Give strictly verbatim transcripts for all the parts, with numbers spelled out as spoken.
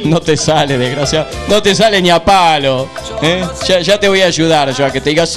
No te sale, desgraciado. No te sale ni a palo. ¿eh? Ya, ya te voy a ayudar yo a que te digas...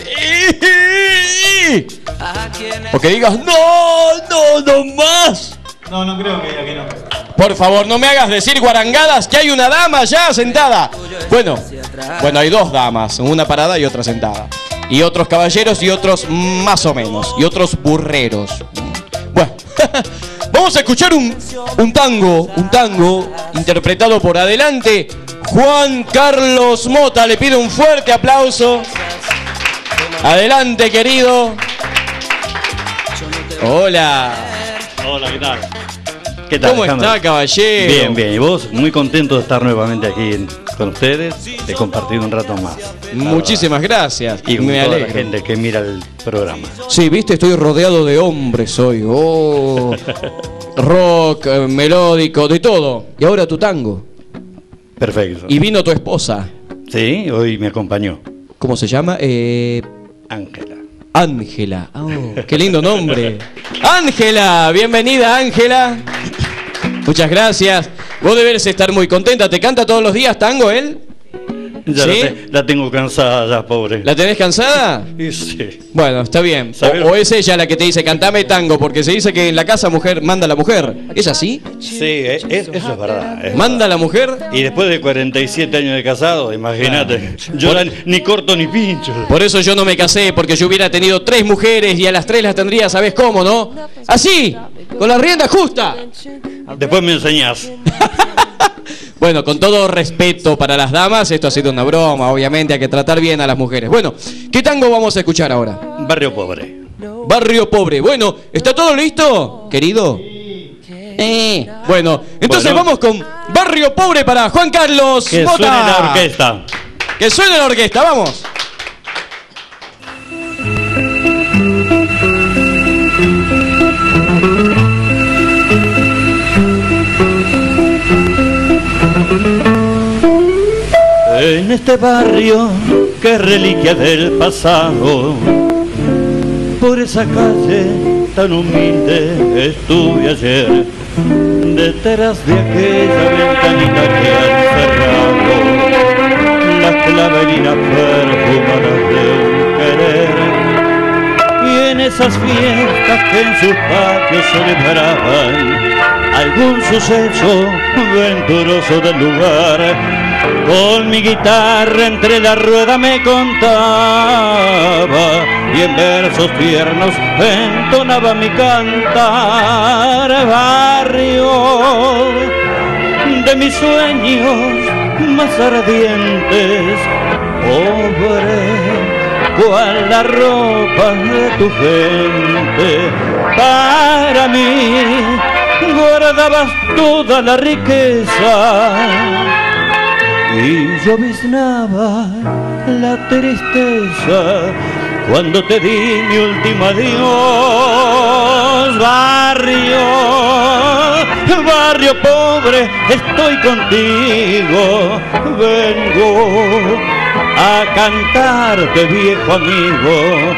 O que digas... No, no, no más. No, no creo que diga que no. Por favor, no me hagas decir guarangadas, que hay una dama ya sentada. Bueno, bueno, hay dos damas, una parada y otra sentada. Y otros caballeros y otros más o menos. Y otros burreros. Bueno, vamos a escuchar un, un tango, un tango interpretado por Adelante Juan Carlos Mota. Le pido un fuerte aplauso. Adelante, querido. Hola. Hola, ¿qué tal? ¿Qué tal, ¿Cómo Alejandro? está, caballero? Bien, bien. ¿Y vos? Muy contento de estar nuevamente aquí en, con ustedes, de compartir un rato más. Muchísimas gracias. Y con me toda alegro. la gente que mira el programa. Sí, viste, estoy rodeado de hombres hoy. Oh, rock, eh, melódico, de todo. Y ahora tu tango. Perfecto. Y vino tu esposa. Sí, hoy me acompañó. ¿Cómo se llama? Eh, Ángela. Ángela. Oh, qué lindo nombre. Ángela, bienvenida, Ángela. Muchas gracias. Vos debes estar muy contenta. ¿Te canta todos los días tango él? Ya ¿Sí? la, te- la tengo cansada ya, pobre. ¿La tenés cansada? Y sí. Bueno, está bien. O, o es ella la que te dice, cantame tango, porque se dice que en la casa mujer manda a la mujer. ¿Es así? Sí, es- es- eso es verdad. es ¿Manda a la mujer? Y después de cuarenta y siete años de casado, imagínate, yo la- ni corto ni pincho. Por eso yo no me casé, porque yo hubiera tenido tres mujeres y a las tres las tendría, ¿sabés cómo, no? Así, con la rienda justa. Después me enseñás. Bueno, con todo respeto para las damas, esto ha sido una broma, obviamente hay que tratar bien a las mujeres. Bueno, ¿qué tango vamos a escuchar ahora? Barrio Pobre. Barrio Pobre. Bueno, ¿está todo listo, querido? Eh, bueno, entonces Bueno. vamos con Barrio Pobre para Juan Carlos Que Mota. suene la orquesta. Que suene la orquesta, vamos. En este barrio que es reliquia del pasado, por esa calle tan humilde estuve ayer, detrás de aquella ventanita que han cerrado, las claverinas perfumadas de un querer. Y en esas fiestas que en sus patios celebraban algún suceso venturoso del lugar, con mi guitarra entre la rueda me contaba y en versos tiernos entonaba mi cantar. Barrio de mis sueños más ardientes, pobre cual la ropa de tu gente, para mí guardabas toda la riqueza y yo biznaba la tristeza cuando te di mi último adiós. Barrio, barrio pobre, estoy contigo, vengo a cantarte, viejo amigo,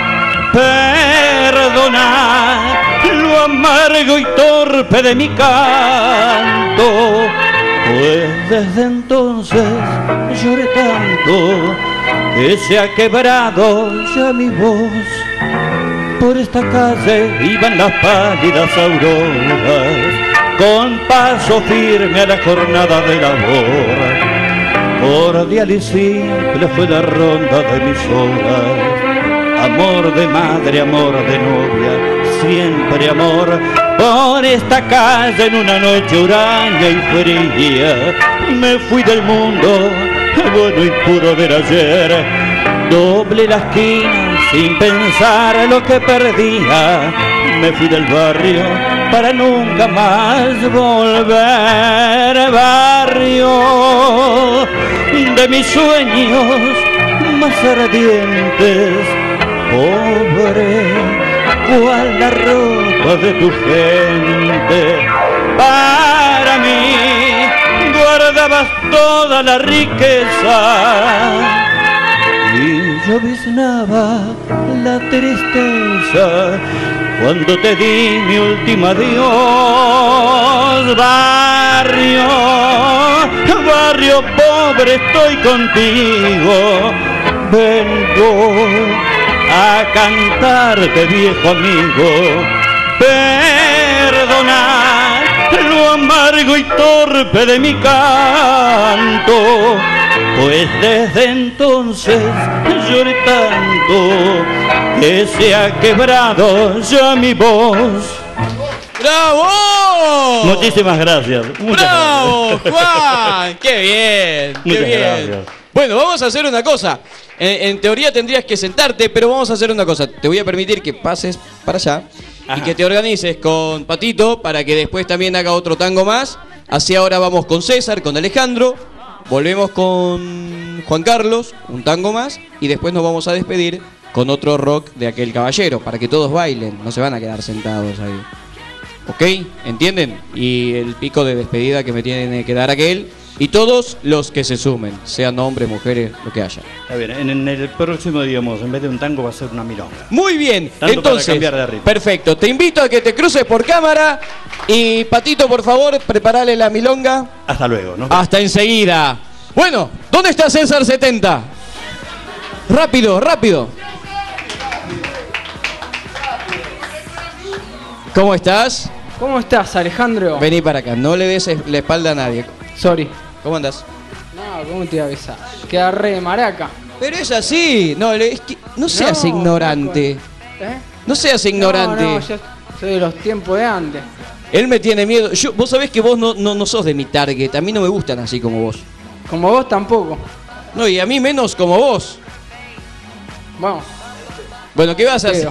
perdona lo amargo y torpe de mi canto, pues desde entonces lloré tanto que se ha quebrado ya mi voz. Por esta calle iban las pálidas auroras, con paso firme a la jornada de labor. Cordial y simple fue la ronda de mis horas, amor de madre, amor de novia, siempre amor. Por esta calle en una noche huraña y fría me fui del mundo, bueno y puro del ayer. Doble la esquina sin pensar lo que perdía, me fui del barrio para nunca más volver. Barrio de mis sueños más ardientes, pobre cual la ropa de tu gente, para mí guardabas toda la riqueza y yo biznaba la tristeza cuando te di mi último adiós. Barrio, barrio yo pobre estoy contigo. Vengo a cantarte, viejo amigo. Perdona lo amargo y torpe de mi canto, pues desde entonces lloré tanto que se ha quebrado ya mi voz. ¡Bravo! Muchísimas gracias. Muchas ¡Bravo, gracias. Juan! ¡Qué bien! ¡Qué Muchas bien! gracias. Bueno, vamos a hacer una cosa. En, en teoría tendrías que sentarte, pero vamos a hacer una cosa. Te voy a permitir que pases para allá. Ajá. Y que te organices con Patito para que después también haga otro tango más. Así ahora vamos con César, con Alejandro. Volvemos con Juan Carlos, un tango más. Y después nos vamos a despedir con otro rock de aquel caballero. Para que todos bailen, no se van a quedar sentados ahí. ¿Ok? ¿Entienden? Y el pico de despedida que me tiene que dar aquel. Y todos los que se sumen, sean hombres, mujeres, lo que haya. Está bien, en, en el próximo, digamos, en vez de un tango va a ser una milonga. Muy bien, Tanto entonces, para cambiar de ritmo. Perfecto. Te invito a que te cruces por cámara. Y Patito, por favor, preparale la milonga. Hasta luego, ¿no? Hasta enseguida. Bueno, ¿dónde está César setenta? Rápido, rápido. ¿Cómo estás? ¿Cómo estás, Alejandro? Vení para acá, no le des la espalda a nadie. Sorry. ¿Cómo andás? No, ¿cómo te iba a avisar? Queda re de maraca. Pero es así. No, es que no seas No, ignorante. ¿Eh? No seas ignorante. No, no, yo soy de los tiempos de antes. Él me tiene miedo. Yo, vos sabés que vos no, no, no sos de mi target. A mí no me gustan así como vos. Como vos tampoco. No, y a mí menos como vos. Vamos. Bueno, ¿qué vas a hacer?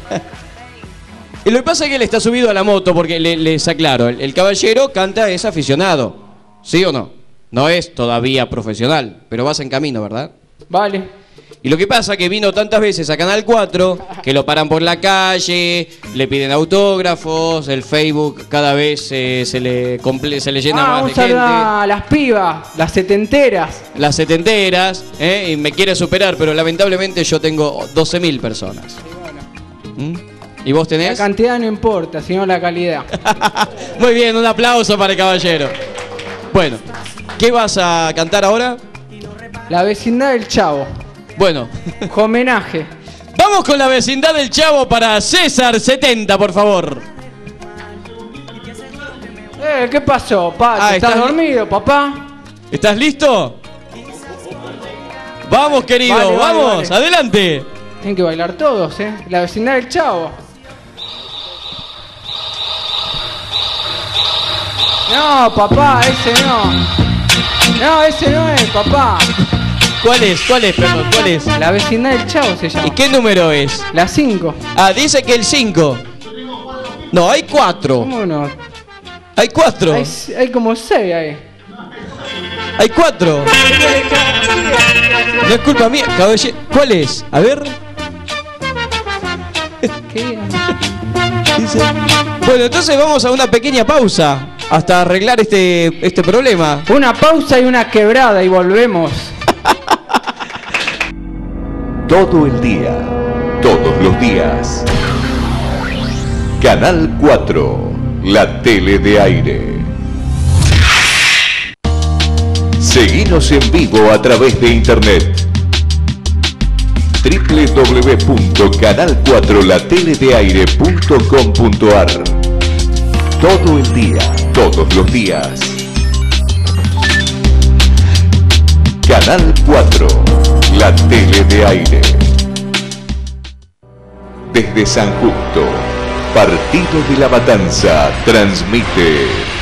Y lo que pasa es que él está subido a la moto porque le, les aclaro. El, el caballero canta, es aficionado. ¿Sí o no? No es todavía profesional, pero vas en camino, ¿verdad? Vale. Y lo que pasa es que vino tantas veces a Canal cuatro que lo paran por la calle, le piden autógrafos, el Facebook cada vez eh, se, le comple se le llena ah, más un de saludo gente. a las pibas, las setenteras. Las setenteras, ¿eh? Y me quiere superar, pero lamentablemente yo tengo doce mil personas. ¿Mm? ¿Y vos tenés? La cantidad no importa, sino la calidad. Muy bien, un aplauso para el caballero. Bueno, ¿qué vas a cantar ahora? La vecindad del Chavo. Bueno. Homenaje. Vamos con la vecindad del Chavo para César setenta, por favor. Eh, ¿qué pasó, pa? Ah, ¿Estás ¿estás dormido, papá? ¿Estás listo? Vamos, querido, Vale, vale, vamos, vale. adelante. Tienen que bailar todos, ¿eh? La vecindad del Chavo. No, papá, ese no. No, ese no es, papá. ¿Cuál es? ¿Cuál es, perdón? ¿Cuál es? La vecindad del Chavo se llama. ¿Y qué número es? La cinco. Ah, dice que el cinco. No, hay cuatro. ¿Cómo no? Hay cuatro. Hay, hay como seis ahí. Hay cuatro. No es culpa mía, caballero. ¿Cuál es? A ver. ¿Qué? Dice. Bueno, entonces vamos a una pequeña pausa hasta arreglar este, este problema. Una pausa y una quebrada y volvemos. Todo el día, todos los días. Canal cuatro, la tele de aire. Seguinos en vivo a través de internet. doble u doble u doble u punto canal cuatro la tele de aire punto com punto ar. Todo el día, todos los días. Canal cuatro, la tele de aire. Desde San Justo, Partido de la Matanza, transmite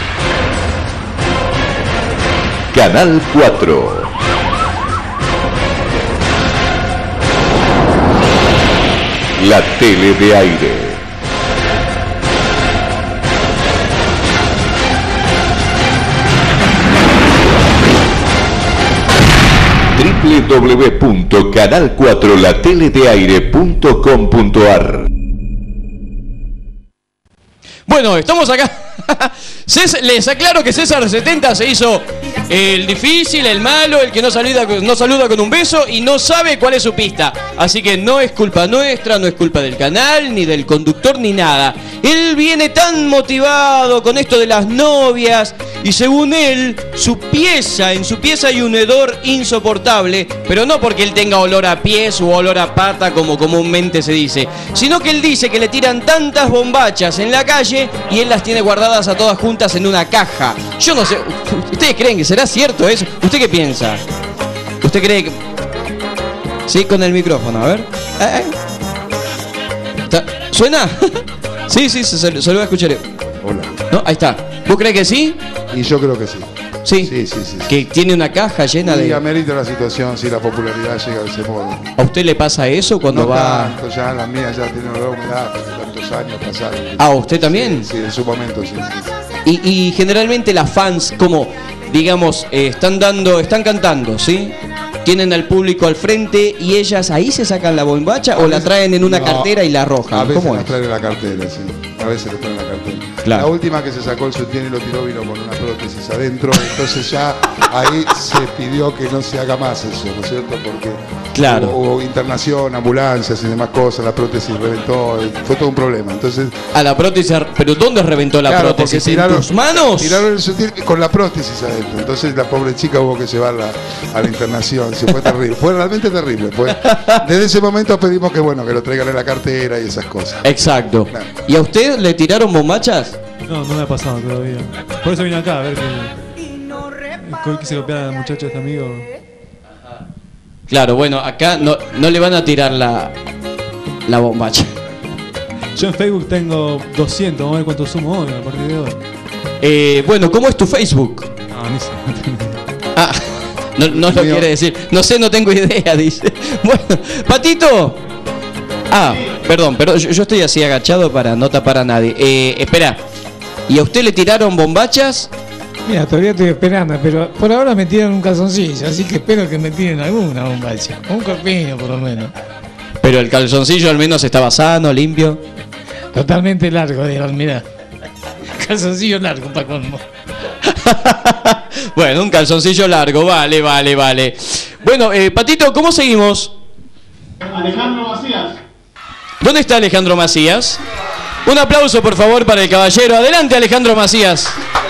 Canal cuatro. La tele de aire. doble u doble u doble u punto canal cuatro la tele de aire punto com punto ar. Bueno, estamos acá. César, les aclaro que César setenta se hizo el difícil, el malo, el que no saluda, no saluda con un beso y no sabe cuál es su pista. Así que no es culpa nuestra, no es culpa del canal, ni del conductor, ni nada. Él viene tan motivado con esto de las novias y según él, su pieza, en su pieza hay un hedor insoportable, pero no porque él tenga olor a pies u olor a pata como comúnmente se dice, sino que él dice que le tiran tantas bombachas en la calle y él las tiene guardadas a todas juntas en una caja. Yo no sé, ¿ustedes creen que será cierto eso? ¿Usted qué piensa? ¿Usted cree que...? Sí, con el micrófono, a ver. ¿Eh? ¿Suena? Sí, sí, se, se lo voy a escuchar. Hola. ¿No? Ahí está. ¿Vos crees que sí? Y yo creo que sí. Sí. Sí, sí, sí. Que tiene una caja llena sí, de... amerita la situación, si la popularidad llega de ese modo. ¿A usted le pasa eso cuando no va...? Tanto, ya las mías ya tienen olor a humedad, porque tantos años pasaron. ¿Ah, usted también? Sí, sí, en su momento, sí. sí. Y, y generalmente las fans, como, digamos, eh, están dando, están cantando, ¿sí? Tienen al público al frente y ellas ahí se sacan la bombacha a o veces, la traen en una no, cartera y la arrojan. A veces ¿Cómo la es? traen en la cartera, sí. A veces le traen en la cartera. Claro. La última que se sacó el sutién y lo tiró vino con una prótesis adentro, entonces ya ahí se pidió que no se haga más eso, ¿no es cierto? Porque claro. hubo, hubo internación, ambulancias y demás cosas, la prótesis reventó, fue todo un problema. Entonces, a la prótesis, ¿pero dónde reventó la claro, prótesis? Tiraron, ¿En tus manos? Tiraron el sutién con la prótesis adentro, entonces la pobre chica hubo que llevarla a la internación, se fue terrible, fue realmente terrible. Fue. Desde ese momento pedimos que bueno, que lo traigan en la cartera y esas cosas. Exacto. Claro. ¿Y a usted le tiraron bombachas? No, no me ha pasado todavía. Por eso vine acá a ver que quise copiar al muchacho este amigo. Claro, bueno, acá no, no le van a tirar la, la bombacha. Yo en Facebook tengo doscientos, vamos a ver cuánto sumo hoy a partir de hoy. Eh, bueno, ¿cómo es tu Facebook? Ah, ni sé. Ah, no, no lo quiere decir. No sé, no tengo idea, dice. Bueno, Patito. Ah, perdón, pero yo, yo estoy así agachado para no tapar a nadie. Eh, espera, ¿y a usted le tiraron bombachas? Mira, todavía estoy esperando, pero por ahora me tiran un calzoncillo, así que espero que me tiren alguna bombacha. Un corpiño, por lo menos. Pero el calzoncillo al menos estaba sano, limpio. Totalmente largo, Dios, mirá. Calzoncillo largo, para colmo. Bueno, un calzoncillo largo, vale, vale, vale. Bueno, eh, Patito, ¿cómo seguimos? Alejandro Macías. ¿Dónde está Alejandro Macías? Un aplauso, por favor, para el caballero. Adelante, Alejandro Macías.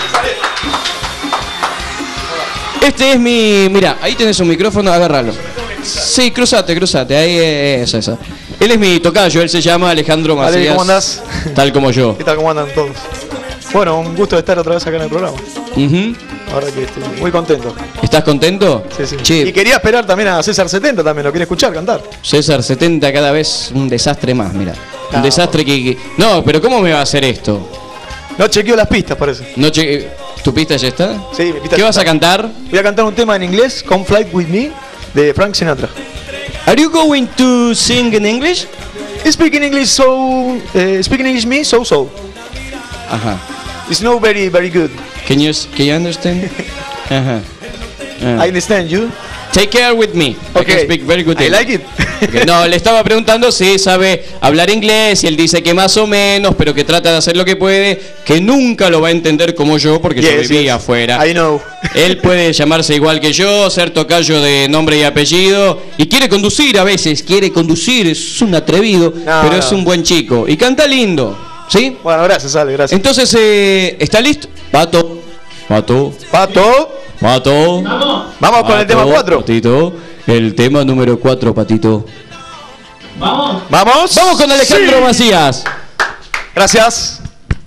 Este es mi... Mira, ahí tenés un micrófono, agárralo. Sí, cruzate, cruzate. Ahí, eso, eso. Él es mi tocayo, él se llama Alejandro Macías. Ale, ¿cómo andás? Tal como yo. ¿Qué tal, cómo andan todos? Bueno, un gusto de estar otra vez acá en el programa. Uh-huh. Ahora que estoy muy contento. ¿Estás contento? Sí, sí. Che. Y quería esperar también a César setenta también, lo quiere escuchar, cantar. César setenta cada vez un desastre más, mira. Un no, desastre que, que... No, pero ¿cómo me va a hacer esto? No chequeo las pistas, parece. No cheque... ¿Tu pista ya está? Sí, mi pista ¿Qué ya vas está. a cantar? Voy a cantar un tema en inglés, Come Fly With Me, de Frank Sinatra. Are you going to sing in English? Speaking English so... Uh, speaking English me, so so. Ajá. It's not very, very good. Can you, can you understand? Ajá. Uh. I understand you. Take care with me. Okay. I can speak very good I English. like it. Okay. No, le estaba preguntando si sabe hablar inglés y él dice que más o menos, pero que trata de hacer lo que puede, que nunca lo va a entender como yo porque yes, yo viví yes. afuera. I know. Él puede llamarse igual que yo, ser tocayo de nombre y apellido y quiere conducir a veces, quiere conducir, es un atrevido, no, pero no. es un buen chico y canta lindo, ¿sí? Bueno, gracias, Ale, gracias. Entonces, eh, ¿está listo? Pato, Pato, Pato. Pato. Vamos, Vamos con el tema cuatro. Patito, el tema número cuatro, Patito. Vamos. Vamos. Vamos con Alejandro Sí. Macías. Gracias.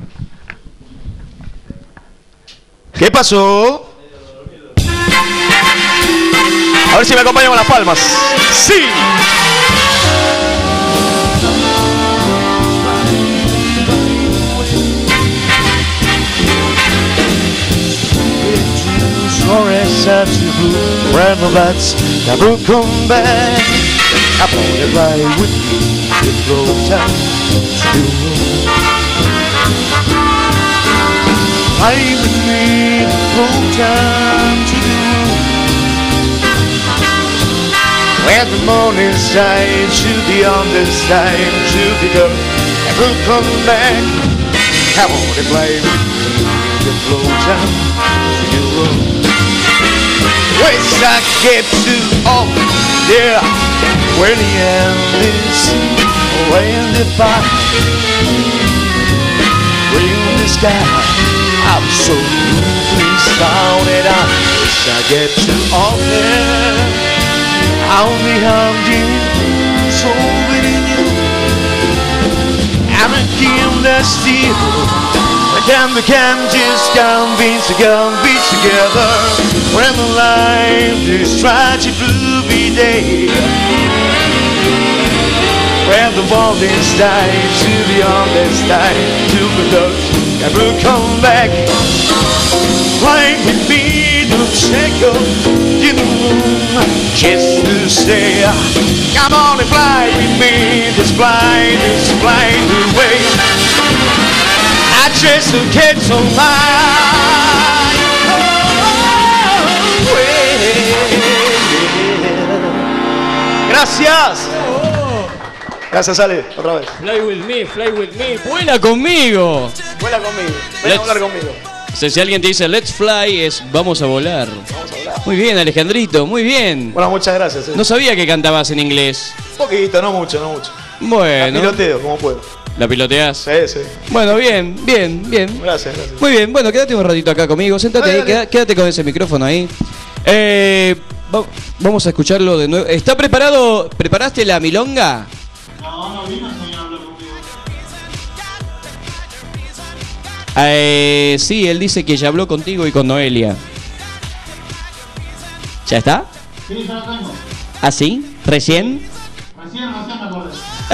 ¿Qué pasó? A ver si me acompañan con las palmas. Sí. Never come back. I wanna ride with you. It blows out to ride with me. It blows out to when the morning shines, she'll be on this side. She'll be good. Never come back. I wanna fly with you. It blows out to you. Wish I get to all there where the end is, where the fire. sky. I'm so ruthless down and I wish I get too often. Only I'm deep, so within you. I'm a king that's steel. And we can just come be together, be together. When the life is tragic blue day. When the world is dying to the honest time to the dust, and we'll come back. Fly with me to take up in the moon, just to stay. Come on and fly with me, just fly, just fly away. I just to get so high. Oh, yeah. Gracias. Gracias, Ale, otra vez. Fly with me, fly with me. Vuela conmigo. Vuela conmigo. Ven a volar conmigo. Si, si alguien te dice let's fly, es vamos a volar. Vamos a volar. Muy bien, Alejandrito, muy bien. Bueno, muchas gracias. Eh. No sabía que cantabas en inglés. Un poquito, no mucho, no mucho. Bueno. La piloteo, como puedo. ¿La piloteás? Sí, sí. Bueno, bien, bien, bien. Gracias, gracias. Muy bien, bueno, quédate un ratito acá conmigo. Sentate Dale, ahí, dale. queda- quédate con ese micrófono ahí. Eh, va- vamos a escucharlo de nuevo. ¿Está preparado? ¿Preparaste la milonga? No, no vino el señor a hablar conmigo. Eh, sí, él dice que ya habló contigo y con Noelia. ¿Ya está? Sí, ya lo tengo. ¿Ah, sí? ¿Recién? Recién, recién me acordé.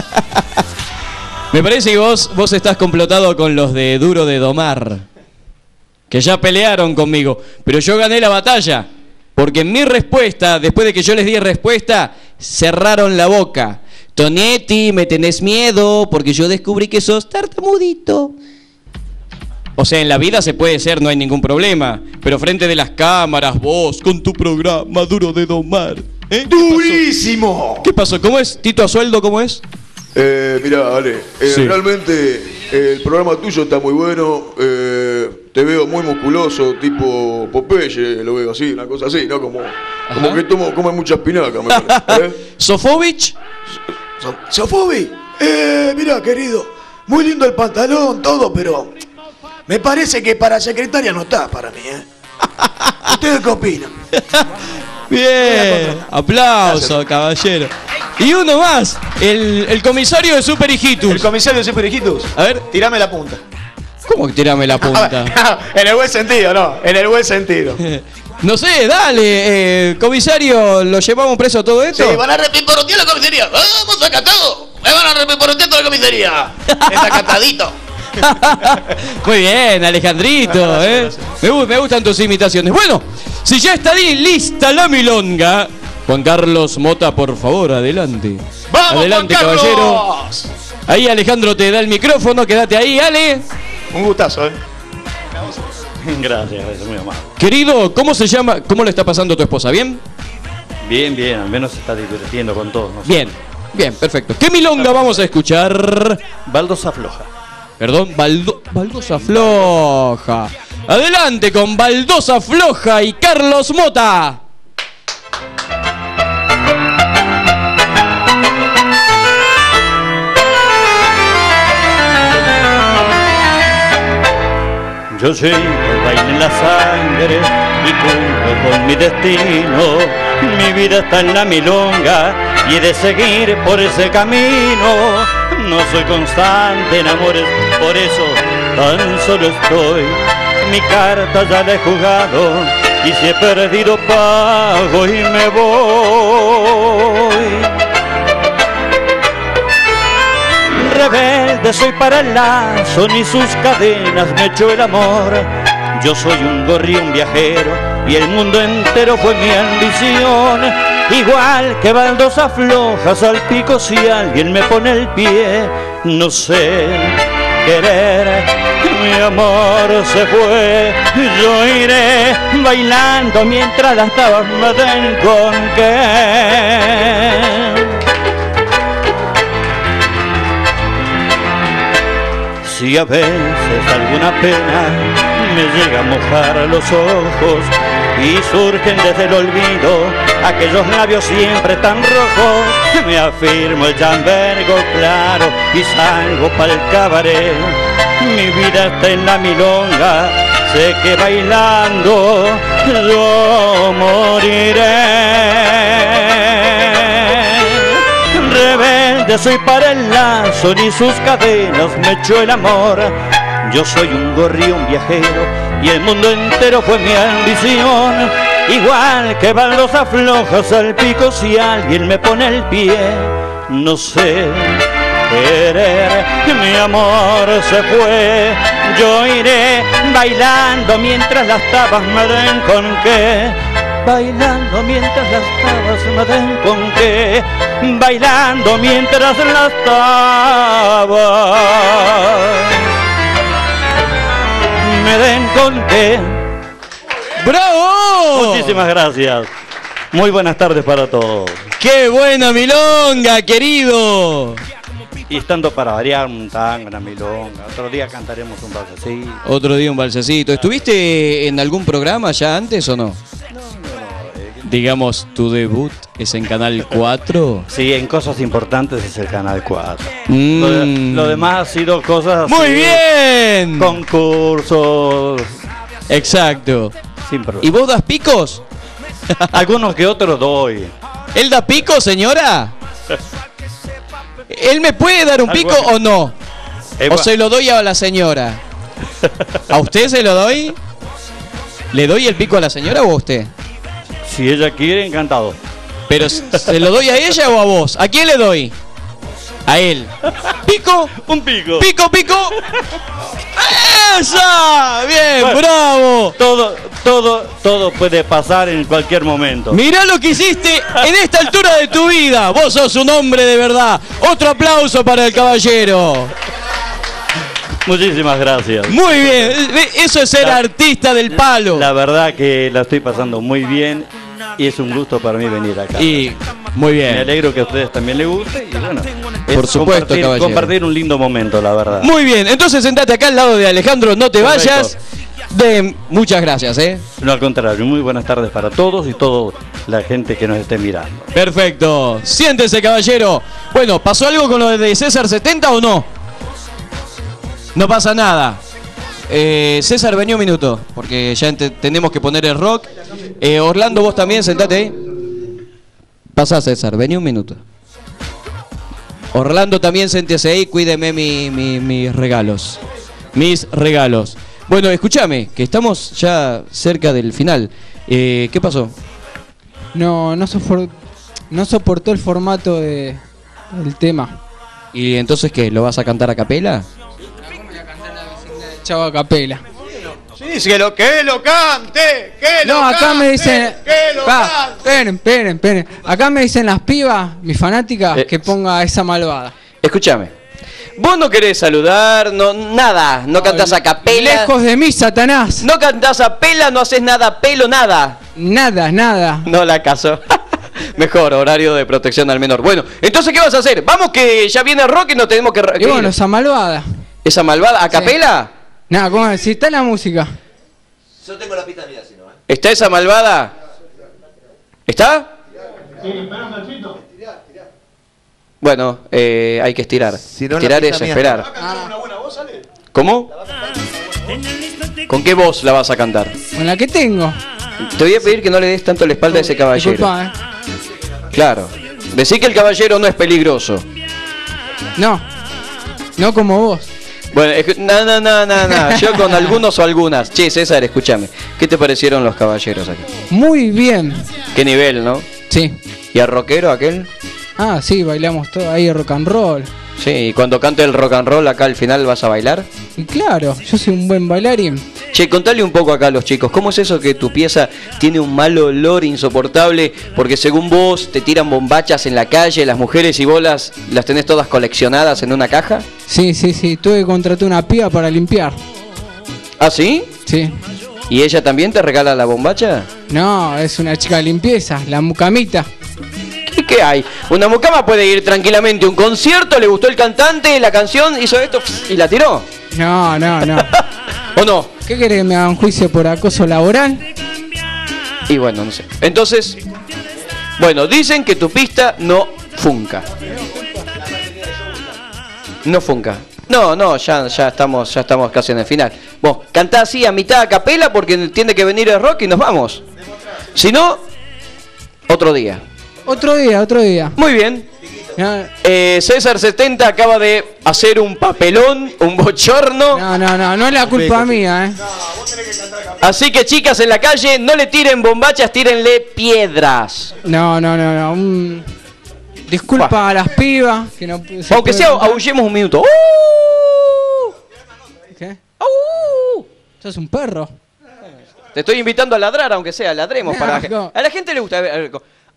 Me parece que vos, vos estás complotado con los de Duro de Domar, que ya pelearon conmigo, pero yo gané la batalla, porque en mi respuesta, después de que yo les di respuesta, cerraron la boca. Tonetti, me tenés miedo, porque yo descubrí que sos tartamudito. O sea, en la vida se puede ser, no hay ningún problema, pero frente de las cámaras, vos, con tu programa Duro de Domar. ¿Eh? ¿Qué pasó? ¡Durísimo! ¿Qué pasó? ¿Cómo es? ¿Tito a sueldo cómo es? Eh, mira, Ale, eh, Sí. realmente eh, el programa tuyo está muy bueno. eh, te veo muy musculoso, tipo Popeye, lo veo así, una cosa así, ¿no? Como, como que tomo, come mucha espinaca, me parece. ¿eh? ¿Sofovich? So- Sofobi, eh, mira, querido, muy lindo el pantalón, todo, pero me parece que para secretaria no está para mí, ¿eh? ¿Ustedes qué opinan? Bien, aplauso, caballero. Y uno más, el, el comisario de Super Hijitus. El comisario de Super Hijitus. A ver, Tirame la punta. ¿cómo que tirame la A punta? ver, en el buen sentido, no. En el buen sentido. No sé, dale, eh, comisario, ¿lo llevamos preso a todo esto? Sí, van a repiporotear la comisaría. ¡Vamos acatado! ¡Me van a repiporotear toda la comisaría! Está acatadito. Muy bien, Alejandrito, ¿eh? Me, gu- me gustan tus imitaciones. Bueno, si ya está ahí lista la milonga, Juan Carlos Mota, por favor, adelante. ¡Vamos, Adelante, Juan Carlos! caballero. Ahí Alejandro te da el micrófono, quédate ahí, Ale. Un gustazo, ¿eh? Gracias, gracias, muy amable. Querido, ¿cómo se llama? ¿Cómo le está pasando tu esposa? ¿Bien? Bien, bien, al menos se está divirtiendo con todos nosotros. Bien, bien, perfecto. ¿Qué milonga vamos a escuchar? Baldosa floja. Perdón, Baldo- Baldosa Floja. Adelante con Baldosa Floja y Carlos Mota. Yo llevo el baile en la sangre y cumplo con mi destino. Mi vida está en la milonga y he de seguir por ese camino. No soy constante en amores, por eso tan solo estoy. Mi carta ya la he jugado y si he perdido pago y me voy. Rebelde soy para el lazo, ni sus cadenas me echó el amor. Yo soy un gorrión viajero y el mundo entero fue mi ambición. Igual que baldosa floja salpico si alguien me pone el pie. No sé querer, mi amor se fue. Yo iré bailando mientras las tabas me den con qué. Si a veces alguna pena me llega a mojar los ojos y surgen desde el olvido aquellos labios siempre tan rojos, me afirmo el chambergo claro y salgo pa'l cabaret. mi vida está en la milonga, sé que bailando yo moriré. Rebelde soy para el lazo, ni sus cadenas me echó el amor. Yo soy un gorrión viajero y el mundo entero fue mi ambición. Igual que baldosas flojas al pico, si alguien me pone el pie, no sé querer. Mi amor se fue, yo iré bailando mientras las tabas me den con qué. Bailando mientras las tabas me den con qué. Bailando mientras las tabas me den con qué. ¡Bravo! Muchísimas gracias. Muy buenas tardes para todos. ¡Qué buena milonga, querido! Y estando para variar un tango, una milonga. Otro día cantaremos un balsecito. Otro día un balsecito. ¿Estuviste en algún programa ya antes o no? Digamos, tu debut es en Canal cuatro. Sí, en Cosas Importantes es el Canal cuatro. Mm. Lo, de, lo demás ha sido cosas ¡muy así, bien! concursos. Exacto. Sin problema. ¿Y vos das picos? Algunos que otros doy. ¿Él da pico, señora? ¿Él me puede dar un pico o no? Eh, ¿O se lo doy a la señora? ¿A usted se lo doy? ¿Le doy el pico a la señora o a usted? Si ella quiere, encantado. ¿Pero se lo doy a ella o a vos? ¿A quién le doy? A él. ¿Pico? Un pico. ¡Pico, pico! ¡Esa! ¡Bien, Bueno, bravo! Todo, todo, todo puede pasar en cualquier momento. Mirá lo que hiciste en esta altura de tu vida. Vos sos un hombre de verdad. Otro aplauso para el caballero. Muchísimas gracias. Muy bien. Eso es ser La- artista del palo. La verdad que la estoy pasando muy bien y es un gusto para mí venir acá. Y muy Me bien. alegro que a ustedes también les guste y bueno, es Por supuesto, compartir, caballero. compartir un lindo momento, la verdad. Muy bien. Entonces sentate acá al lado de Alejandro. No te Perfecto. vayas. De... Muchas gracias, ¿eh? No, al contrario, muy buenas tardes para todos y toda la gente que nos esté mirando. Perfecto. Siéntese, caballero. Bueno, ¿pasó algo con lo de César setenta o no? No pasa nada. Eh, César, vení un minuto, porque ya ente- tenemos que poner el rock. Eh, Orlando, vos también, sentate ahí. Pasá, César, vení un minuto. Orlando también, siéntese ahí, cuídeme mi- mi- mis regalos. Mis regalos. Bueno, escúchame, que estamos ya cerca del final. Eh, ¿Qué pasó? No, no, sofor- no soportó el formato de, del tema. ¿Y entonces qué? ¿Lo vas a cantar a capela? Chava Capela. Sí, que lo, que lo cante, que No, acá me dicen. Va, esperen, esperen, esperen. Acá me dicen las pibas, mis fanáticas, Eh, que ponga esa malvada. Escúchame. Vos no querés saludar, no, nada, no cantás a capela. Lejos de mí, Satanás. No cantás a pela, no haces nada a pelo, nada. Nada, nada. No la caso. Mejor, horario de protección al menor. Bueno, entonces, ¿qué vas a hacer? Vamos que ya viene el rock y nos tenemos que... Y bueno, esa malvada. ¿Esa malvada a capela? Nada, ¿cómo es? Si está la música. Yo tengo la pista mía, si no, ¿eh? ¿Está esa malvada? ¿Está? Sí, espera un cachito. Bueno, eh, hay que estirar. Si no, la estirar pista es mía esperar. está. ¿Cómo? ¿Con qué voz la vas a cantar? Con la que tengo. Te voy a pedir que no le des tanto la espalda a ese caballero. Disculpa, ¿eh? Claro. Decí que el caballero no es peligroso. No. No como vos. Bueno, es que- no, no, no, no, no. Yo con algunos o algunas. Che, César, escúchame. ¿Qué te parecieron los caballeros aquí? Muy bien. ¿Qué nivel, no? Sí. ¿Y a rockero aquel? Ah, sí, bailamos todo ahí rock and roll. Sí, y cuando cante el rock and roll acá al final vas a bailar. Y claro, yo soy un buen bailarín. Che, contale un poco acá a los chicos, ¿cómo es eso que tu pieza tiene un mal olor insoportable? Porque según vos te tiran bombachas en la calle, las mujeres y bolas las tenés todas coleccionadas en una caja. Sí, sí, sí, tuve que contratar una piba para limpiar. ¿Ah, sí? Sí. ¿Y ella también te regala la bombacha? No, es una chica de limpieza, la mucamita. ¿Qué, qué hay? Una mucama puede ir tranquilamente a un concierto, le gustó el cantante, la canción, hizo esto y la tiró. No, no, no. ¿O no? ¿Qué querés que me hagan juicio por acoso laboral? Y bueno, no sé. Entonces, bueno, dicen que tu pista no funca. No funca. No, no, ya, ya estamos, ya estamos casi en el final. Vos, cantá así a mitad a capela porque tiene que venir el rock y nos vamos. Si no, otro día. Otro día, otro día. Muy bien. Eh, César setenta acaba de hacer un papelón, un bochorno. No, no, no, no es la culpa mía, eh. Así que chicas en la calle, no le tiren bombachas, tírenle piedras. No, no, no, no. Un... Disculpa Buah. a las pibas que no. Aunque sea, cantar. Aullemos un minuto. ¡Uh! ¿Qué? ¡Uh! ¿Sos un perro? Te estoy invitando a ladrar, aunque sea, ladremos no, para no. A la gente le gusta. A ver, a ver,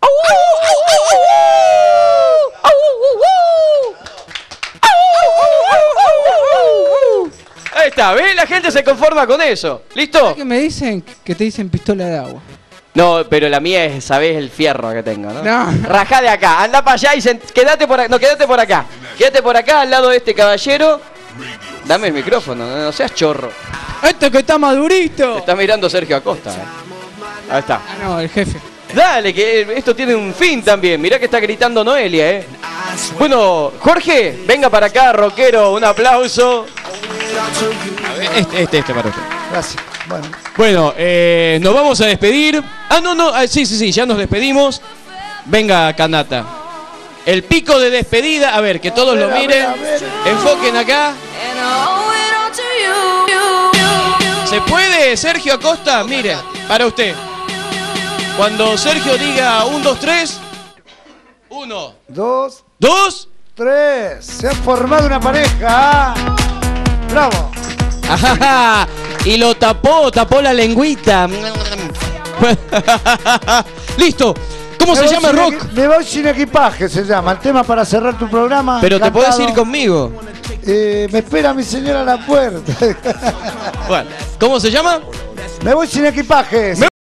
ahí está, ¿ves? La gente se conforma con eso. ¿Listo? ¿Qué me dicen? Que te dicen pistola de agua. No, pero la mía es, ¿sabés? El fierro que tengo, ¿no? No. Rajá de acá, anda para allá y se... quédate por acá. No, quédate por acá. Quédate por acá al lado de este caballero. Dame el micrófono, no, no seas chorro. Este que está madurito. Te está mirando Sergio Acosta. Eh. Ahí está. Ah, no, el jefe. Dale, que esto tiene un fin también. Mirá que está gritando Noelia, ¿eh? Bueno, Jorge, venga para acá, rockero, un aplauso. Este, este, este para usted. Gracias. Bueno, bueno eh, nos vamos a despedir. Ah, no, no, ah, sí, sí, sí, ya nos despedimos. Venga, Kanata. El pico de despedida. A ver, que todos a ver, lo miren. A ver, a ver. Enfoquen acá. ¿Se puede, Sergio Acosta? Mire, para usted. Cuando Sergio diga un, dos, tres. Uno. Dos. Dos. Tres. Se ha formado una pareja. Bravo. Ajá, y lo tapó, tapó la lengüita. Listo. ¿Cómo me se llama el rock? Me voy sin equipaje, se llama. El tema para cerrar tu programa. Pero encantado. te podés ir conmigo. Eh, me espera mi señora a la puerta. Bueno, ¿cómo se llama? Me voy sin equipaje. Me